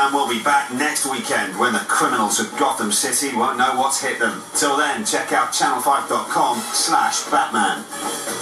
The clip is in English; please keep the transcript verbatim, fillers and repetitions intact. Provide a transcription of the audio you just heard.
Batman will be back next weekend when the criminals of Gotham City won't know what's hit them. Till then, check out channel five dot com slash Batman.